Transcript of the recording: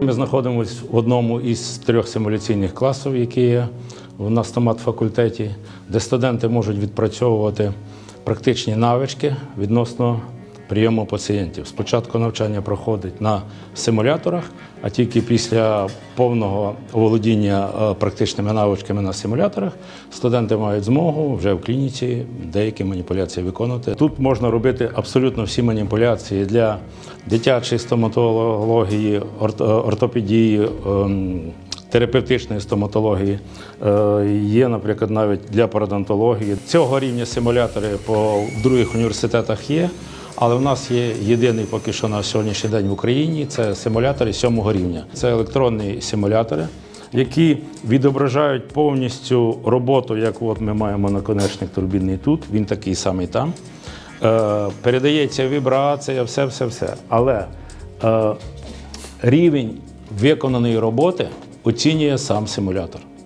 Ми знаходимося в одному із 3 симуляційних класів, які є на стомат-факультеті, де студенти можуть відпрацьовувати практичні навички відносно прийому пацієнтів. Спочатку навчання проходить на симуляторах, а тільки після повного володіння практичними навичками на симуляторах студенти мають змогу вже в клініці деякі маніпуляції виконувати. Тут можна робити абсолютно всі маніпуляції для дитячої стоматології, ортопедії, терапевтичної стоматології, є, наприклад, навіть для пародонтології. Цього рівня симулятори в других університетах є, але в нас є єдиний поки що на сьогоднішній день в Україні – це симулятори 7-го рівня. Це електронні симулятори, які відображають повністю роботу, як от ми маємо наконечник турбінний тут, він такий самий там. Передається вібрація, все. Але рівень виконаної роботи оцінює сам симулятор.